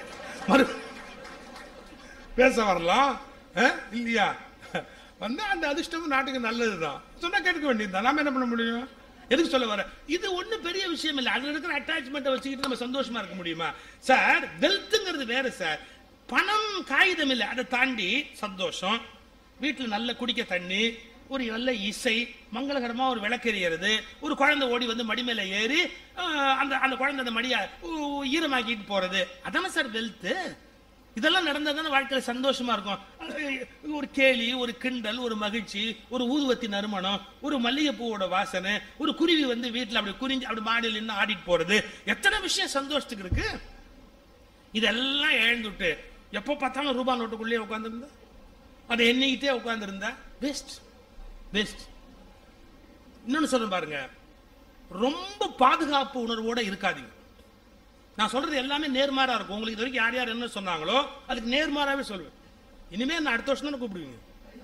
பேச வரலாம் இல்லையா? வந்து அந்த அதிர்ஷ்டம் நாட்டுக்கு நல்லதுதான் சொன்னா கேட்க வேண்டியதுதான். நாம என்ன பண்ண முடியும்? எதுக்கு சொல்ல வர? இது ஒண்ணு பெரிய விஷயம் இல்லை. அதுல இருக்கிற அட்டாச்மெண்ட் வச்சுக்கிட்டு நம்ம சந்தோஷமா இருக்க முடியுமா சார்? வெல்த்ங்கிறது வேற சார். பணம் காகிதம் இல்லை, அதை தாண்டி சந்தோஷம், வீட்டில் நல்ல குடிக்க தண்ணி, ஒரு நல்ல இசை, மங்களகரமா ஒரு விளக்கெறியறது, ஒரு குழந்தை ஓடி வந்து மடி மேல ஏறி அந்த குழந்தை அந்த மடியா ஈரமாக்கிட்டு போறது, அதான சார் வெல்த். இதெல்லாம் நடந்ததான வாழ்க்கையில சந்தோஷமா இருக்கும். ஒரு கேலி, ஒரு கிண்டல், ஒரு மகிழ்ச்சி, ஒரு ஊதுவத்தி நறுமணம், ஒரு மல்லிகைப்பூவோட வாசனை, ஒரு குருவி வந்து வீட்டுல அப்படி குறிஞ்சி அப்படி மாடியில் நின்று ஆடிட்டு போறது, எத்தனை விஷயம் சந்தோஷத்துக்கு இருக்கு. இதெல்லாம் இழந்துட்டு எப்போ பார்த்தாலும் ரூபாய் நோட்டுக்குள்ளேயே உட்காந்துருந்தா, அதை எண்ணிக்கிட்டே உட்காந்துருந்தா வேஸ்ட் வேஸ்ட். இன்னொன்னு சொல்ல பாருங்க, ரொம்ப பாதுகாப்பு உணர்வோட இருக்காதீங்க. நான் சொல்றது எல்லாமே நேர்மாறா இருக்கும். உங்களுக்கு இது வரைக்கும் யார் யார் என்ன சொன்னாங்களோ அதுக்கு நேர்மாறாவே சொல்லுவேன். இனிமே நான் அடுத்த வருஷம் தான் கூப்பிடுவீங்க.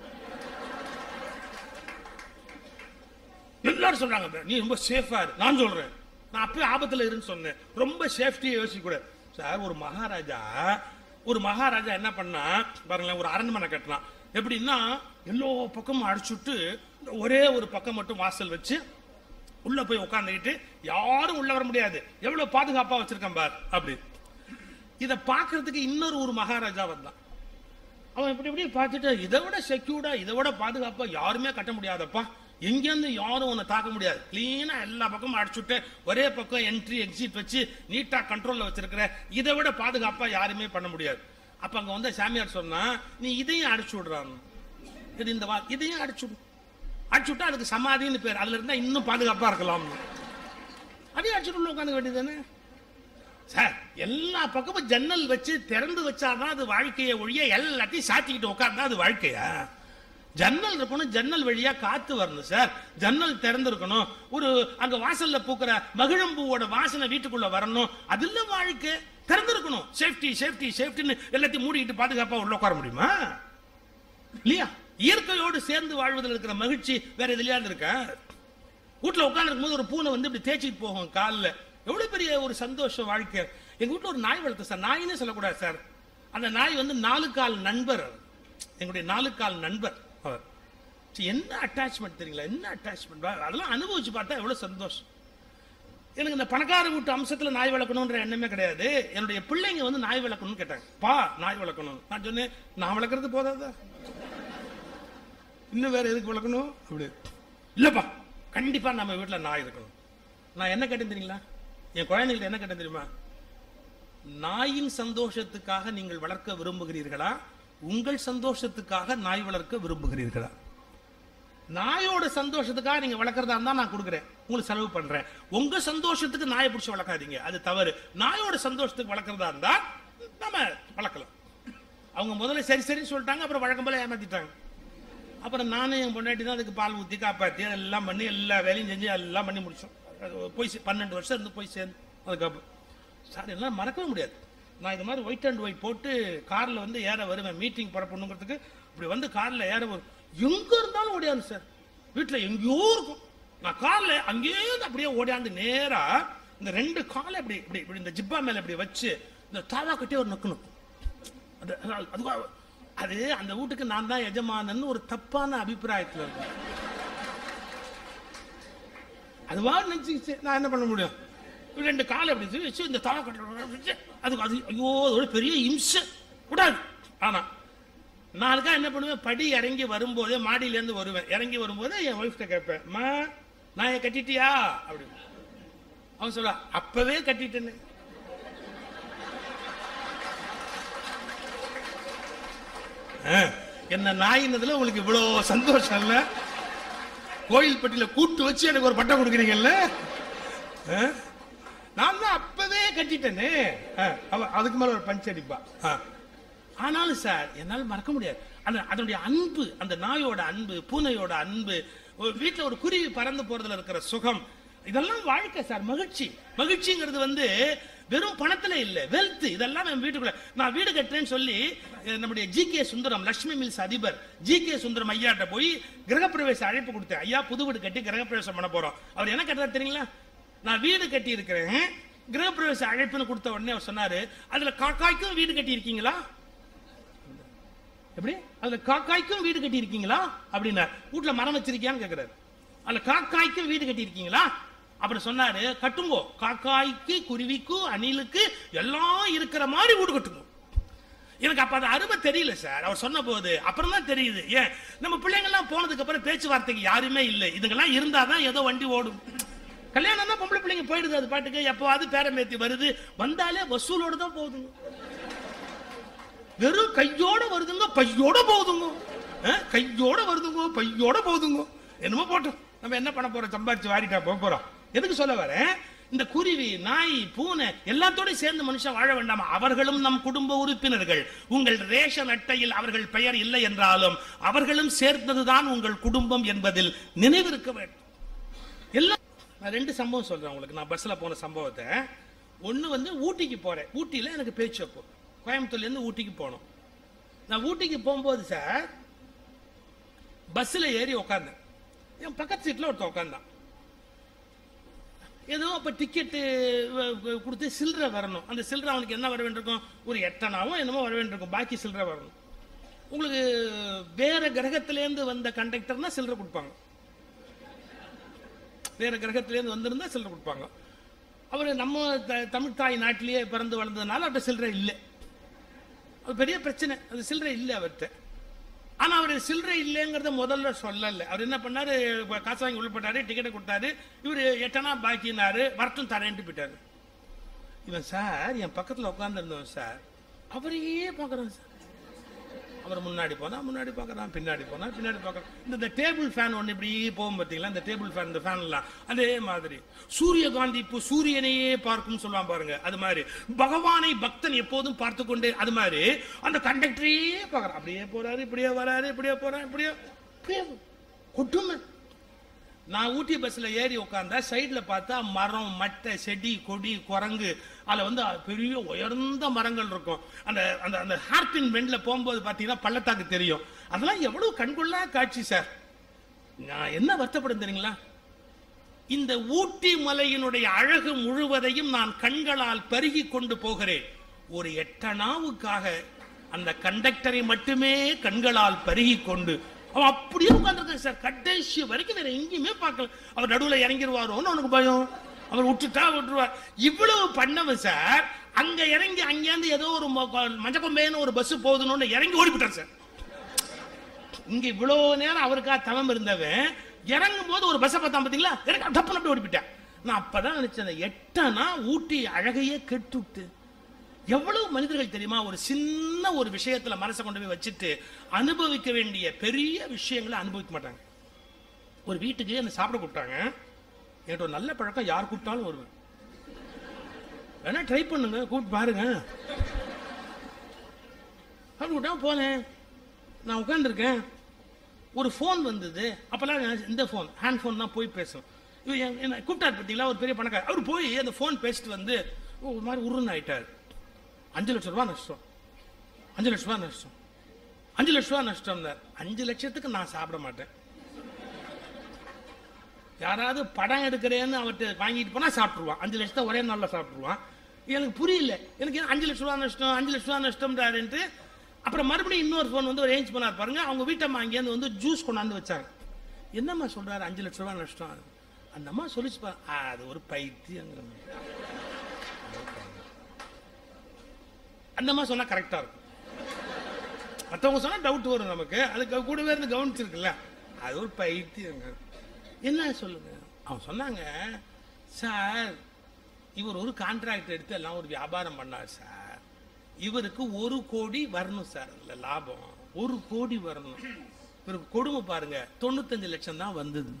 எல்லாரும் சொல்றாங்க நீ ரொம்ப சேஃபா இரு. நான் சொல்றேன், நான் அப்பவே ஆபத்துல இருன்னு சொன்னேன். ரொம்ப சேஃப்டியை யோசிக்க கூடாது சார். ஒரு மகாராஜா என்ன பண்ணா பாருங்களேன், ஒரு அரண்மனை கட்டினான். எப்படின்னா எல்லா பக்கமும் அடிச்சுட்டு ஒரே ஒரு பக்கம் மட்டும் வாசல் வச்சு உள்ள போய் உட்காந்துக்கிட்டு யாரும் உள்ள வர முடியாது, எவ்வளவு பாதுகாப்பா வச்சிருக்கான் பார் அப்படி. இத பாக்குறதுக்கு இன்னொரு ஒரு மகாராஜா வந்தான். அவன் இப்படி பார்த்துட்டு, இதை விட செக்யூர்டா, இதை விட பாதுகாப்பா யாருமே கட்ட முடியாதப்பா, எங்கேருந்து யாரும் உன்னை தாக்க முடியாது, கிளீனா எல்லா பக்கமும் அடிச்சுட்டு ஒரே பக்கம் என்ட்ரி எக்ஸிட் வச்சு நீட்டா கண்ட்ரோல்ல வச்சிருக்கிற, இதை விட பாதுகாப்பா யாருமே பண்ண முடியாது. அப்ப அங்க வந்து சாமியார் சொன்னா, நீ இதையும் அடிச்சு விடுறான், இதையும் அடிச்சுவிட்டா அதுக்கு சமாதின்னு பேர், அதுல இருந்தா இன்னும் பாதுகாப்பா இருக்கலாம். அதையும் அடிச்சுட்டு உள்ள உட்காந்து வேண்டியதானே சார். எல்லா பக்கமும் ஜன்னல் வச்சு திறந்து வச்சாதான் அது வாழ்க்கையை ஒழிய எல்லாத்தையும் சாத்திக்கிட்டு உட்கார்ந்தா அது வாழ்க்கையா? ஜன்னல் இருக்கணும், ஜன்னல் வழியா காத்து வரணும் சார். ஜன்னல் திறந்திருக்கணும், ஒரு அங்க வாசல்ல பூக்கிற மகிழம்பூவோட வாசனை வீட்டுக்குள்ள வரணும். அதுல வாழ்க்கை திறந்திருக்கணும். சேஃப்டி சேஃப்டி சேஃப்டின்னு எல்லாத்தையும் மூடிக்கிட்டு பாதுகாப்பா உள்ள உட்கார முடியுமா? இல்லையா? இயற்கையோடு சேர்ந்து வாழ்வதில் இருக்கிற மகிழ்ச்சி வேற எதுலயாவது இருக்கா? வீட்டுல உட்கார்ந்து இருக்கும்போது ஒரு பூனை வந்து இப்படி தேய்ச்சிட்டு போகும் காலில், எவ்வளவு பெரிய ஒரு சந்தோஷம் வாழ்க்கை. எங்க வீட்டுல ஒரு நாய் வளர்த்து சார், நாயின்னு சொல்லக்கூடாது சார், அந்த நாய் வந்து 4 கால் நண்பர், எங்களுடைய 4 கால் நண்பர் அவர். என்ன அட்டாச்மெண்ட் தெரியுங்களா? என்ன அட்டாச்மெண்ட், அதெல்லாம் அனுபவிச்சு பார்த்தா எவ்வளவு சந்தோஷம். எனக்கு இந்த பணக்கார வீட்டு அம்சத்துல நாய் வளர்க்கணும்ன்ற எண்ணமே கிடையாது. என்னுடைய பிள்ளைங்க வந்து நாய் வளர்க்கணும்னு கேட்டாங்க, பா நாய் வளர்க்கணும். நான் சொன்னேன், நான் வளர்க்கறது போதாதா, இன்னும் வேற எதுக்கு வளர்க்கணும்? அப்படி இல்லப்பா, கண்டிப்பா நம்ம வீட்டுல நாய் இருக்கணும். நான் என்ன கேட்டேன் தெரியுங்களா? என் குழந்தைகிட்ட என்ன கேட்டேன் தெரியுமா? நாயின் சந்தோஷத்துக்காக நீங்கள் வளர்க்க விரும்புகிறீர்களா, உங்கள் சந்தோஷத்துக்காக நாய் வளர்க்க விரும்புகிறீர்களா? நாயோட சந்தோஷத்துக்காக நீங்க வளர்க்கறதா இருந்தா நான் கொடுக்குறேன், உங்களுக்கு செலவு பண்றேன். உங்க சந்தோஷத்துக்கு நாயை பிடிச்சி வளர்க்காதீங்க, அது தவறு. நாயோட சந்தோஷத்துக்கு வளர்க்கறதா இருந்தா நம்ம வளர்க்கலாம். அவங்க முதல்ல சரி சரின்னு சொல்லிட்டாங்க, அப்புறம் வழக்கம் போல ஏமாத்திட்டாங்க. அப்புறம் நானும் என் பொண்டாட்டி தான் அதுக்கு பால் ஊற்றி காப்பாற்றி எல்லாம் பண்ணி எல்லா வேலையும் செஞ்சு எல்லாம் பண்ணி முடிச்சோம். போய் 12 வருஷம் இருந்து போய் சேர்ந்து அதுக்கப்புறம் சார் எல்லாம் மறக்கவே முடியாது. நான் இது மாதிரி ஒயிட் அண்ட் ஒயிட் போட்டு காரில் வந்து ஏற வருவேன், மீட்டிங் பரப்பணுங்கிறதுக்கு. இப்படி வந்து காரில் ஏற வரும், எங்க இருந்தாலும் ஓடியாந்து சார், வீட்டில் எங்கேயோ இருக்கும். நான் காரில் அங்கேயே அப்படியே ஓடியாந்து நேரா இந்த 2 காலை இப்படி இப்படி இப்படி இந்த ஜிப்பா மேலே இப்படி வச்சு இந்த தாவா கட்டி ஒரு நக்கணும். அது அது அந்த வீட்டுக்கு நான் தான் எஜமானன்னு ஒரு தப்பான அபிப்பிராயத்தில் இருக்கு. அதுவா நினைச்சு நான் என்ன பண்ண முடியும்? 2 காலை அப்படி வச்சு இந்த தாவா கட்டி அதுக்கு அது ஐயோ ஒரு பெரிய இம்சை கூடாது. ஆனா நான் அதுக்காக என்ன பண்ணுவேன், படி இறங்கி வரும்போதே மாடியிலேருந்து வருவேன், இறங்கி வரும்போதே என் ஒய்ஃப்ட கேட்பேன், மா நான் கட்டிட்டியா அப்படின்னு. அவன் சொல்ல, அப்பவே கட்டிட்டேன்னு. என்ன நாயினதுல உங்களுக்கு இவ்வளவு சந்தோஷம் இல்ல? கோயில்பட்டியில கூட்டு வச்சு எனக்கு ஒரு பட்டம் கொடுக்குறீங்கல்ல, நான் தான் அப்பவே கட்டிட்டேன்னு. அதுக்கு மேல ஒரு பஞ்ச் அடிப்பா. ஆனாலும் சார் என்னால் மறக்க முடியாது அதனுடைய அன்பு, அந்த நாயோட அன்பு, பூனையோட அன்பு, வீட்டுல ஒரு குருவி பறந்து போறதுல இருக்கிற சுகம், இதெல்லாம் வாழ்க்கை சார். மகிழ்ச்சி, மகிழ்ச்சிங்கிறது வந்து வெறும் பணத்துல இல்ல, வெல்த். இதெல்லாம் என் வீட்டுக்குள்ள நான் வீடு கட்டுறேன்னு சொல்லி நம்முடைய ஜி.கே. சுந்தரம், லட்சுமி மில்ஸ் அதிபர் ஜி.கே. சுந்தரம் ஐயாட்ட போய் கிரகப்பிரவேச அழைப்பு கொடுத்தேன். ஐயா புது வீடு கட்டி கிரகப்பிரவேசம் பண்ண போறோம். அவர் என்ன கேட்டார் தெரியுங்களா? நான் வீடு கட்டி இருக்கிறேன், கிரகப்பிரவேச அழைப்புன்னு கொடுத்த உடனே அவர் சொன்னாரு, அதுல காக்காய்க்கும் வீடு கட்டி இருக்கீங்களா? எப்படி? அதுல காக்காய்க்கும் வீடு கட்டி இருக்கீங்களா அப்படின்னா, வீட்டுல மரம் வச்சிருக்கியான்னு கேக்குறாரு. அதுல காக்காய்க்கும் வீடு கட்டி இருக்கீங்களா அப்படி சொன்னாரு. கட்டுங்கோ, காக்காய்க்கு குருவிக்கு அணிலுக்கு எல்லாம் இருக்கிற மாதிரி வீடு கட்டுங்க. எனக்கு அப்ப அது அருமை தெரியல சார், அவர் சொன்ன போது. அப்புறம் தான் தெரியுது. ஏன் நம்ம பிள்ளைங்க எல்லாம் போனதுக்கு அப்புறம் பேச்சுவார்த்தைக்கு யாருமே இல்லை, இதுங்கெல்லாம் இருந்தாதான் ஏதோ வண்டி ஓடும். கல்யாணம்னா பொம்பளை பிள்ளைங்க போயிடுது அது பாட்டுக்கு, எப்போவாது பேரம்பேத்தி வருது, வந்தாலே வசூலோடு தான் போகுதுங்க. வெறும் கையோட வருதுங்க, பையோட போகுதுங்க. கையோட வருதுங்க, பையோட போகுதுங்க. என்னமோ போட்டோம், நம்ம என்ன பண்ண போறோம், சம்பாதிச்சு வாரிட்டா போறோம். எதுக்கு சொல்ல வரேன், இந்த குருவி, நாய், பூனை எல்லாத்தோட சேர்ந்து மனுஷன் வாழ வேண்டாமா? அவர்களும் நம் குடும்ப உறுப்பினர்கள். உங்கள் ரேஷன் அட்டையில் அவர்கள் பெயர் இல்லை என்றாலும் அவர்களும் சேர்ந்ததுதான் உங்கள் குடும்பம் என்பதில் நினைவிருக்க வேண்டும். எல்லாம் நான் 2 சம்பவம் சொல்றேன் உங்களுக்கு. நான் பஸ்ல போன சம்பவத்தை. ஒண்ணு வந்து ஊட்டிக்கு போறேன். ஊட்டியில எனக்கு பேச்சு அப்போ கோயம்புத்தூர்ல இருந்து ஊட்டிக்கு போனோம். நான் ஊட்டிக்கு போகும்போது சார் பஸ்ல ஏறி உட்கார்ந்தேன். என் பக்கத்து சீட்ல ஒருத்தன் உட்கார்ந்தான். ஏதோ அப்ப டிக்கெட்டு கொடுத்து சில்லறை வரணும். அந்த சில்லறை அவனுக்கு என்ன வர வேண்டியிருக்கும், ஒரு 8 அணாவோ என்னமோ வர வேண்டியிருக்கும். பாக்கி சில்லறை வரணும். உங்களுக்கு வேற கிரகத்திலேருந்து வந்த கண்டக்டர்னா சில்லறை கொடுப்பாங்க, வேற கிரகத்திலேருந்து வந்திருந்தா சில்லறை கொடுப்பாங்க. அவர் நம்ம தமிழ் தாய் நாட்டிலேயே பிறந்து வளர்ந்ததுனால அவர்கிட்ட சில்லறை இல்லை. அது பெரிய பிரச்சனை, அது சில்லறை இல்லை அவர்கிட்ட. ஆனா அவர் சில்லறை இல்லைங்கிறத முதல்ல சொல்லல. அவர் என்ன பண்ணாரு, காசு வாங்கி உள்ள டிக்கெட்டை கொடுத்தாரு. இவர் 8 அணா பாக்கினாரு, வரட்டும் தரேன்ட்டு போயிட்டாரு. இவன் சார் என் பக்கத்துல உட்கார்ந்து இருந்தவன் சார், அவரையே பாக்குறான் சார். அவர் முன்னாடி போனா முன்னாடி பார்க்கறான், பின்னாடி போனா பின்னாடி பார்க்கறான். இந்த டேபிள் ஃபேன் ஒன்று இப்படி போகும் பார்த்தீங்களா, இந்த டேபிள் ஃபேன், இந்த ஃபேன்லாம் அதே மாதிரி. சூரியகாந்தி இப்போ சூரியனையே பார்க்கும் சொல்லுவான் பாருங்க, அது மாதிரி பகவானை பக்தன் எப்போதும் பார்த்து கொண்டே, அது மாதிரி அந்த கண்டக்டரையே பார்க்கறான். அப்படியே போறாரு, இப்படியே வராரு, இப்படியே போறான், இப்படியே கொட்டுமை. நான் ஊட்டி பஸ்ல ஏறி உட்காந்தா சைட்ல பார்த்தா மரம், மட்டை, செடி, கொடி, குரங்கு, அதுல பெரிய உயர்ந்த மரங்கள் இருக்கும். அந்த அந்த அந்த ஹார்பின் பெண்ட்ல போகும்போது பாத்தீங்கன்னா பள்ளத்தாக்கு தெரியும். அதெல்லாம் எவ்வளவு கண்கொள்ளா காட்சி சார். நான் என்ன வருத்தப்படும் தெரியுங்களா, இந்த ஊட்டி மலையினுடைய அழகு முழுவதையும் நான் கண்களால் பருகி கொண்டு போகிறேன். ஒரு 8 நாவுக்காக அந்த கண்டக்டரை மட்டுமே கண்களால் பருகி கொண்டு அவன் அப்படியே உட்கார்ந்துருக்கான் சார். கடைசி வரைக்கும் வேற எங்கேயுமே பார்க்கல. அவர் நடுவில் இறங்கிடுவாரோன்னு அவனுக்கு பயம். அவர் விட்டுருவார். இவ்வளவு பண்ணவன் சார் அங்க இறங்கி அங்கேருந்து ஏதோ ஒரு மஞ்சக்கொம்பேன்னு ஒரு பஸ் போகுதுன்னு இறங்கி ஓடிவிட்டார் சார். இங்க இவ்வளவு நேரம் அவருக்கா தவம் இருந்தவன் இறங்கும் போது ஒரு பஸ்ஸை பார்த்தா பாத்தீங்களா, டப்புன்னு அப்படி ஓடிவிட்டேன். நான் அப்பதான் நினைச்சேன், 8 ஊட்டி அழகையே கெட்டுட்டு. எவ்வளவு மனிதர்கள் தெரியுமா ஒரு சின்ன ஒரு விஷயத்துல மனசை கொண்டு போய் வச்சுட்டு அனுபவிக்க வேண்டிய பெரிய விஷயங்களை அனுபவிக்க மாட்டாங்க. ஒரு வீட்டுக்கு என்ன சாப்பிட கூப்பிட்டாங்க. என்கிட்ட ஒரு நல்ல பழக்கம், யார் கூப்பிட்டாலும் வருவேன். வேணா ட்ரை பண்ணுங்க, கூப்பிட்டு பாருங்க. கூப்பிட்டா போனேன், நான் உட்காந்துருக்கேன். ஒரு போன் வந்தது. அப்பெல்லாம் இந்த போன் ஹேண்ட் போன் தான் போய் பேசும். என்ன கூப்பிட்டாரு பார்த்தீங்களா, ஒரு பெரிய பணக்காரர். அவர் போய் அந்த போன் பேசிட்டு வந்து ஒரு மாதிரி உருன்னு ஆயிட்டார். 5 லட்சம் ரூபாய் நஷ்டம், 5 லட்சம் ரூபாய் நஷ்டம், 5 லட்சம் ரூபாய் நஷ்டம். 5 லட்சத்துக்கு நான் சாப்பிட மாட்டேன். யாராவது படம் எடுக்கிறேன்னு அவர்கிட்ட வாங்கிட்டு போனா சாப்பிட்டுருவான். 5 லட்சத்தை ஒரே நாள்ல சாப்பிட்டுருவான். எனக்கு புரியல, எனக்கு 5 லட்சம் ரூபாய் நஷ்டம், 5 லட்சம் ரூபாய் நஷ்டம்ன்றாருன்ட்டு. அப்புறம் மறுபடியும் இன்னொரு போன் வந்து ஒரு ரேஞ்ச் பண்ணார் பாருங்க. அவங்க வீட்டம்மா அங்கேருந்து வந்து ஜூஸ் கொண்டாந்து வச்சாங்க. என்னம்மா சொல்றாரு 5 லட்சம் ரூபாய் நஷ்டம்? அந்த அம்மா சொல்லிச்சு பாரு, அது ஒரு பைத்தியம். அந்த மாதிரி சொன்னா கரெக்டா இருக்கும். மற்றவங்க சொன்னா டவுட் வரும் நமக்கு. அதுக்கு கூடவே இருந்து கவனிச்சிருக்குல்ல, அது ஒரு பைத்தியம். என்ன சொல்லுங்க. அவன் சொன்னாங்க, சார் இவர் ஒரு கான்ட்ராக்ட் எடுத்து எல்லாம் ஒரு வியாபாரம் பண்ணார் சார். இவருக்கு 1 கோடி வரணும் சார், இல்ல லாபம் 1 கோடி வரணும். இவருக்கு கொடுமை பாருங்க, 95 லட்சம் தான் வந்தது.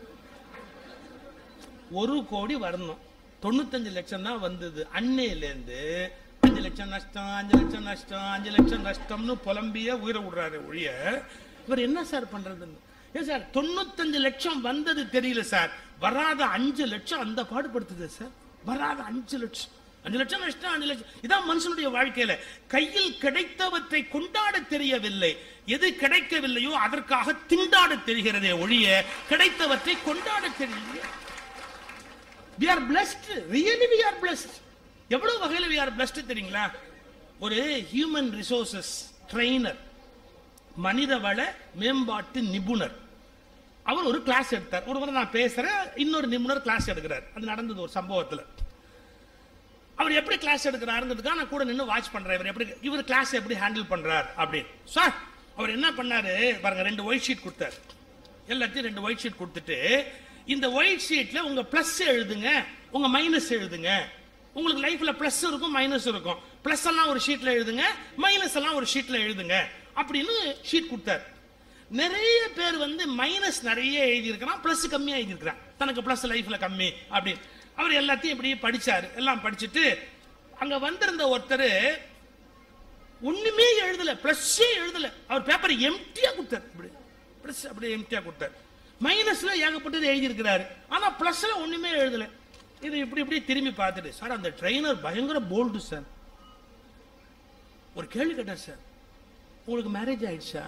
1 கோடி வரணும், 95 லட்சம் தான் வந்தது. அன்னையிலேருந்து 5 லட்சம் நஷ்டம், 5 லட்சம் நஷ்டம், 5 லட்சம் நஷ்டம்னு புலம்பிய உயிரை விடுறாரு ஒழிய இவர் என்ன சார் பண்றதுன்னு. ஏன் சார் 95 லட்சம் வந்தது தெரியல சார், வராத 5 லட்சம் அந்த பாடுபடுத்துது சார். வராத 5 லட்சம், 5 லட்சம் நஷ்டம், 5 லட்சம். இதான் மனுஷனுடைய வாழ்க்கையில. கையில் கிடைத்தவற்றை கொண்டாட தெரியவில்லை, எது கிடைக்கவில்லையோ அதற்காக திண்டாட தெரிகிறதே ஒழிய கிடைத்தவற்றை கொண்டாட தெரியல. We are blessed, really we are blessed. எவ்வளவு வகையில we are blessed தெரியுங்களா. ஒரு ஹியூமன் ரிசோர்சஸ் ட்ரெயினர், மனிதவள மேம்பாட்டு நிபுணர், அவர் ஒரு கிளாஸ் எடுத்தார். ஒரு முறை நான் பேசுறேன், இன்னொரு நிபுணர் கிளாஸ் எடுக்கிறார். அது நடந்தது ஒரு சம்பவத்தில். அவர் எப்படி கிளாஸ் எடுக்கிறாருங்கிறதுக்காக நான் கூட நின்று வாட்ச் பண்றேன். இவர் கிளாஸ் எப்படி ஹேண்டில் பண்றார் அப்படின்னு. சார் அவர் என்ன பண்ணாரு பாருங்க, 2 ஒயிட் ஷீட் கொடுத்தார். எல்லாத்தையும் 2 ஒயிட் ஷீட் கொடுத்துட்டு, இந்த ஒயிட் ஷீட்ல உங்க பிளஸ் எழுதுங்க, உங்க மைனஸ் எழுதுங்க. உங்களுக்கு லைஃப்ல பிளஸ் இருக்கும், மைனஸ் இருக்கும். பிளஸ் எல்லாம் ஒரு ஷீட்ல எழுதுங்க, மைனஸ் எல்லாம் ஒரு ஷீட்ல எழுதுங்க அப்படின்னு ஷீட் கொடுத்தார். நிறைய பேர் வந்து மைனஸ் நிறைய எழுதி இருக்கிறான், பிளஸ் கம்மியா எழுதி இருக்கிறான். தனக்கு பிளஸ் லைஃப்ல கம்மி அப்படின்னு அவர் எல்லாத்தையும் இப்படி படிச்சாரு. எல்லாம் படிச்சுட்டு அங்க வந்திருந்த ஒருத்தர் ஒண்ணுமே எழுதல, பிளஸ்ஸே எழுதல. அவர் பேப்பர் எம்டியா கொடுத்தார். இப்படி பிளஸ் அப்படியே எம்டியா கொடுத்தார். மைனஸ்ல ஏகப்பட்டது எழுதி இருக்கிறாரு, ஆனா பிளஸ்ல ஒண்ணுமே எழுதல. இது இப்படி இப்படி திரும்பி பார்த்துட்டு, சார் அந்த ட்ரெயினர் பயங்கர போல்டு சார். ஒரு கேள்வி கேட்டார், சார் உங்களுக்கு மேரேஜ் ஆயிடுச்சா?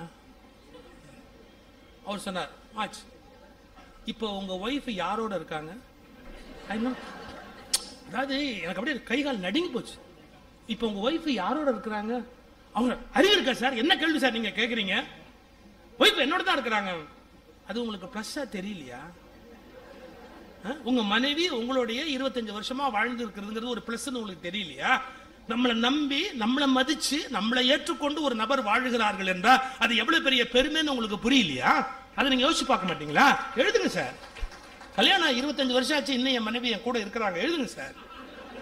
அவர் சொன்னார், ஆச்சு. இப்போ உங்க ஒய்ஃப் யாரோட இருக்காங்க? அதாவது எனக்கு அப்படியே கைகால் நடுங்கி போச்சு. இப்போ உங்க ஒய்ஃப் யாரோட இருக்கிறாங்க? அவங்க அறிவு இருக்கா சார்? என்ன கேள்வி சார் நீங்க கேக்குறீங்க? ஒய்ஃப் என்னோட தான் இருக்கிறாங்க. அது உங்களுக்கு பிளஸ்ஸா தெரியலையா? உங்க மனைவி உங்களுடைய 25 வருஷமா வாழ்ந்து இருக்கிறதுங்கிறது ஒரு பிளஸ் உங்களுக்கு தெரியலையா? நம்மளை நம்பி, நம்மளை மதிச்சு, நம்மளை ஏற்றுக்கொண்டு ஒரு நபர் வாழுகிறார்கள் என்றா அது எவ்வளவு பெரிய பெருமைன்னு உங்களுக்கு புரியலையா? அதை நீங்க யோசிச்சு பார்க்க மாட்டீங்களா? எழுதுங்க சார். கல்யாணம் 25 வருஷம் ஆச்சு, இன்னும் என் மனைவி என் கூட இருக்கிறாங்க, எழுதுங்க சார்.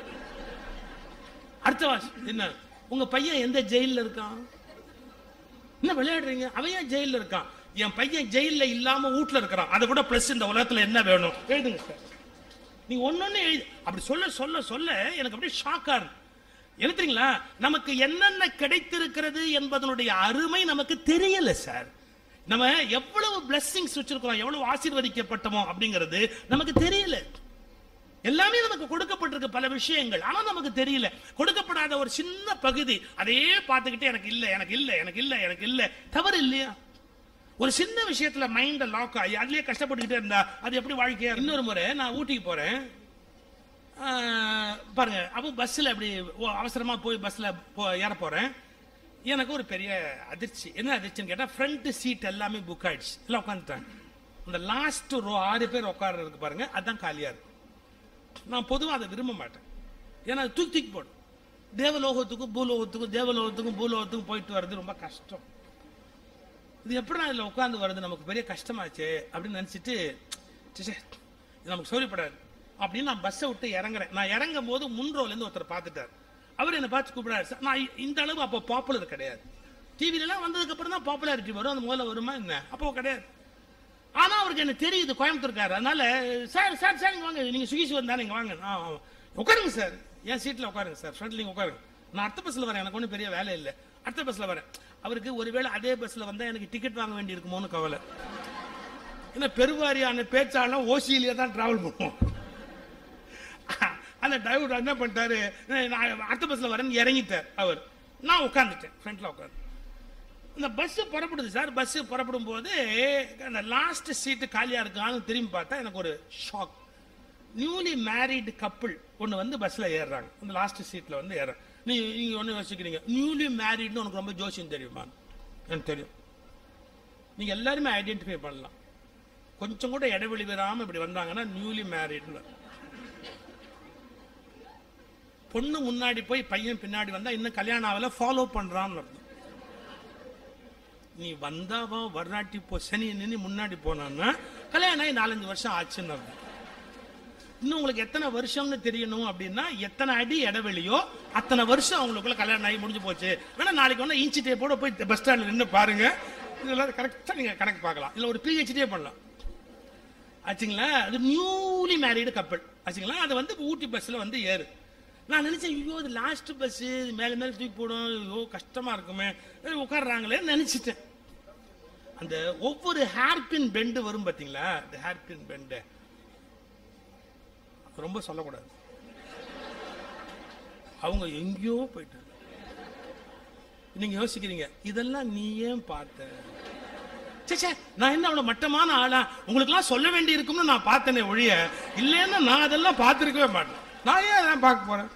அடுத்த வாசி என்ன, உங்க பையன் எந்த ஜெயில இருக்கான்? என்ன விளையாடுறீங்க? அவன் ஏன் ஜெயில இருக்கான்? என் பையன் ஜெயில இல்லாம வீட்டுல இருக்கிறான். அதை விட பிளஸ் இந்த உலகத்துல என்ன வேணும்? எழுதுங்க சார். நீங்க ஒன்னொன்னு எழுது. அப்படி சொல்ல சொல்ல சொல்ல எனக்கு அப்படியே ஷாக்கா இருக்கு. என்ன தெரியுங்களா, நமக்கு என்னென்ன கிடைத்திருக்கிறது என்பதனுடைய அருமை நமக்கு தெரியல சார். நம்ம எவ்வளவு பிளெஸிங்ஸ் வச்சிருக்கிறோம், எவ்வளவு ஆசீர்வதிக்கப்பட்டோமோ அப்படிங்கிறது நமக்கு தெரியல. எல்லாமே நமக்கு கொடுக்கப்பட்டிருக்கு பல விஷயங்கள், ஆனா நமக்கு தெரியல. கொடுக்கப்படாத ஒரு சின்ன பகுதி, அதையே பார்த்துக்கிட்டு எனக்கு இல்ல எனக்கு இல்ல எனக்கு இல்ல எனக்கு இல்ல. தவறு இல்லையா? ஒரு சின்ன விஷயத்துல மைண்ட லாக் ஆகி அதுலயே கஷ்டப்பட்டுக்கிட்டே இருந்தா அது எப்படி வாழ்க்கையா? இன்னொரு முறை நான் ஊட்டிக்கு போறேன் பாருங்க. அப்போ பஸ்ல அப்படி அவசரமா போய் பஸ்ல ஏற போறேன். எனக்கு ஒரு பெரிய அதிர்ச்சி. என்ன அதிர்ச்சின்னு கேட்டா, ஃப்ரண்ட் சீட் எல்லாமே புக் ஆயிடுச்சு. எல்லாம் உட்காந்துட்டாங்க. அந்த லாஸ்ட் ரோ 6 பேர் உட்கார்றதுக்கு பாருங்க, அதான் காலியா இருக்கு. நான் பொதுவாக அதை விரும்ப மாட்டேன். ஏன்னா தூக்கி தூக்கி போடும். தேவலோகத்துக்கும் பூலோகத்துக்கும் தேவலோகத்துக்கும் பூலோகத்துக்கும் போயிட்டு வர்றது ரொம்ப கஷ்டம். இது எப்படி நான் இதில் உட்காந்து வர்றது, நமக்கு பெரிய கஷ்டமாச்சு அப்படின்னு நினச்சிட்டு இது நமக்கு சோழிப்படாது அப்படின்னு நான் பஸ்ஸை விட்டு இறங்குறேன். நான் இறங்கும் போது முன்ரோலேருந்து ஒருத்தர் பார்த்துட்டார். அவர் என்னை பார்த்து கூப்பிடாரு. நான் இந்த அளவு அப்போ பாப்புலர் கிடையாது. டிவிலலாம் வந்ததுக்கு அப்புறம் தான் பாப்புலாரிட்டி வரும். அந்த முதல்ல வருமா என்ன? அப்போ கிடையாது. ஆனா அவருக்கு என்ன தெரியுது, கோயம்புத்தூர்காரு. அதனால சார் சார் சார் வாங்க, நீங்க சுகி சிவம் தானே, வாங்க உட்காருங்க சார், என் சீட்ல உட்காருங்க சார், ஃப்ரண்ட்ல நீங்க உட்காருங்க. நான் அடுத்த பஸ்ல வரேன், எனக்கு ஒன்றும் பெரிய வேலை இல்லை, அடுத்த பஸ்ல வரேன். அவருக்கு ஒருவேளை அதே பஸ்ல வந்தா எனக்கு டிக்கெட் வாங்க வேண்டி இருக்குமோன்னு கவலை. ஏன்னா பெருவாரியான பேச்சாளர் ஓசியிலேயே தான் டிராவல் பண்ணுவோம். அந்த டிரைவர் என்ன பண்ணிட்டாரு, நான் அடுத்த பஸ்ல வரேன்னு இறங்கிட்டார் அவர். நான் உட்காந்துட்டேன் ஃப்ரண்ட்ல உட்காந்து. இந்த பஸ் புறப்படுது சார். பஸ் புறப்படும் போது அந்த லாஸ்ட் சீட்டு காலியா இருக்கான்னு திரும்பி பார்த்தா எனக்கு ஒரு ஷாக். நியூலி மேரிட் கப்பிள் ஒன்று வந்து பஸ்ல ஏறுறாங்க. அந்த லாஸ்ட் சீட்ல வந்து ஏற. நீங்க ஒன்று யோசிக்கிறீங்க, நியூலி மேரிட்னு உனக்கு ரொம்ப ஜோசியம் தெரியுமா? எனக்கு தெரியும். நீங்க எல்லாருமே ஐடென்டிஃபை பண்ணலாம். கொஞ்சம் கூட இடைவெளி வராம இப்படி வந்தாங்கன்னா நியூலி மேரிட்னு. பொண்ணு முன்னாடி போய் பையன் பின்னாடி வந்தா இன்னும் கல்யாணம் ஆகல, ஃபாலோ பண்றான்னு அர்த்தம். நீ வந்தாவா வர்றாட்டி போ சனி நின்று முன்னாடி போனான்னா கல்யாணம் ஆகி 4-5 வருஷம் ஆச்சுன்னு அர்த்தம். இன்னும் உங்களுக்கு எத்தனை வருஷம்னு தெரியணும் அப்படின்னா, எத்தனை அடி இடைவெளியோ அத்தனை வருஷம் அவங்களுக்குள்ள கல்யாணம் ஆகி முடிஞ்சு போச்சு. வேணா நாளைக்கு ஒன்று இன்ச்சு டேப்போட போய் பஸ் ஸ்டாண்ட்ல நின்று பாருங்க, இதெல்லாம் கரெக்டா நீங்க கணக்கு பார்க்கலாம். இல்லை ஒரு PhD பண்ணலாம் ஆச்சுங்களா. அது நியூலி மேரிடு கப்பல் ஆச்சுங்களா. அது வந்து ஊட்டி பஸ்ல வந்து ஏறு. நான் நினைச்சேன், ஐயோ இது லாஸ்ட் பஸ், மேல மேல தூக்கி போடும், ஐயோ கஷ்டமா இருக்குமே, உட்கார்றாங்களே நினைச்சிட்டேன். அந்த ஒவ்வொரு ஹேர்பின் பெண்டு வரும் பாத்தீங்களா, இந்த ஹேர்பின் பெண்டு ரொம்ப சொல்லக்கூடாது. அவங்க எங்கேயோ போயிட்டாங்க. நீங்க யோசிக்கிறீங்க, இதெல்லாம் நீ ஏன் பார்த்த? நான் என்ன அவ்வளவு மட்டமான ஆளா? உங்களுக்கு எல்லாம் சொல்ல வேண்டி இருக்கும்னு நான் பார்த்தேனே ஒழிய, இல்லைன்னா நான் அதெல்லாம் பார்த்திருக்கவே மாட்டேன். நான் ஏன் அதெல்லாம் பார்க்க போறேன்?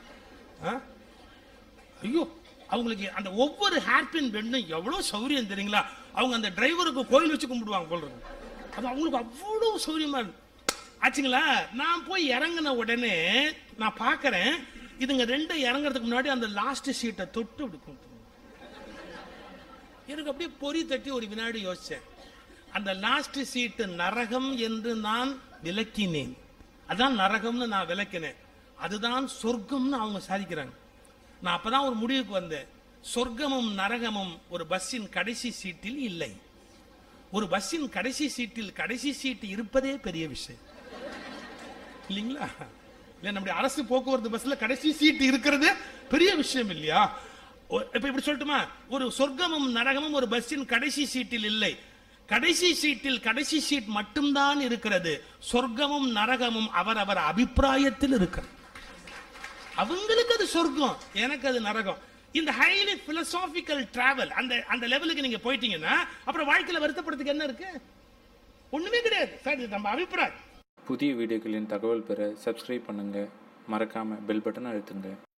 ஐயோ, அவங்களுக்கு அந்த ஒவ்வொரு ஹேர்பின் பெண்டும் எவ்வளவு சௌரியம் தெரியுங்களா? அவங்க அந்த டிரைவருக்கு கோயில் வச்சு கும்பிடுவாங்க போல இருக்கு. அது அவங்களுக்கு அவ்வளவு சௌரியமா இருக்கு ஆச்சுங்களா. நான் போய் இறங்கின உடனே நான் பாக்குறேன், இதுங்க ரெண்டு இறங்குறதுக்கு முன்னாடி அந்த லாஸ்ட் சீட்டை தொட்டு எடுக்கும். எனக்கு அப்படியே பொறி தட்டி ஒரு வினாடி யோசிச்சேன். அந்த லாஸ்ட் சீட்டு நரகம் என்று நான் விளக்கினேன். அதான் நரகம்னு நான் விளக்கினேன். அதுதான் சொர்க்கம்னு அவங்க சாதிக்கிறாங்க. நான் அப்பதான் ஒரு முடிவுக்கு வந்தேன். சொர்க்கமும் நரகமும் ஒரு பஸ்ஸின் கடைசி சீட்டில் இல்லை. ஒரு பஸ்ஸின் கடைசி சீட்டில் கடைசி சீட்டு இருப்பதே பெரிய விஷயம் இல்லைங்களா? இல்ல, நம்முடைய அரசு போக்குவரத்து பஸ்ல கடைசி சீட்டு இருக்கிறது பெரிய விஷயம் இல்லையா? இப்ப இப்படி சொல்லட்டுமா, ஒரு சொர்க்கமும் நரகமும் ஒரு பஸ்ஸின் கடைசி சீட்டில் இல்லை. கடைசி சீட்டில் கடைசி சீட் மட்டும்தான் இருக்கிறது. சொர்க்கமும் நரகமும் அவரவர் அபிப்பிராயத்தில் இருக்கிறது. அவங்களுக்கு அது சொர்க்கம், எனக்கு அது நரகம். இந்த ஹைலி பிலோசாபிக்கல் டிராவல் அந்த லெவலுக்கு நீங்க போயிட்டீங்கன்னா அப்புறம் வாழ்க்கையில வருத்தப்படுறதுக்கு என்ன இருக்கு? ஒண்ணுமே கிடையாது சார். நம்ம அபிப்பிராயம். புதிய வீடியோக்களின் தகவல் பெற சப்ஸ்கிரைப் பண்ணுங்க, மறக்காம பெல் பட்டன் அழுத்துங்க.